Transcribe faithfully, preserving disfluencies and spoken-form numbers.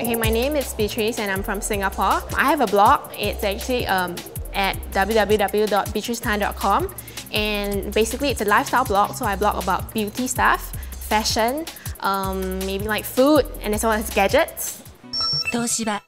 Okay, my name is Beatrice and I'm from Singapore. I have a blog. It's actually um, at w w w dot beatrice tan dot com, and basically it's a lifestyle blog, so I blog about beauty stuff, fashion, um, maybe like food, and as well as gadgets. Toshiba